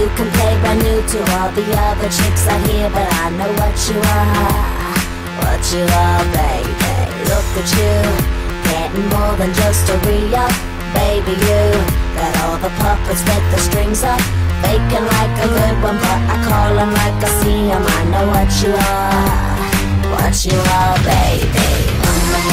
can play brand new to all the other chicks out here, but I know what you are, baby. Look at you, getting more than just a re-up. Baby, you got all the puppets with the strings up, faking like a good one, but I call them like I see them. I know what you are, baby.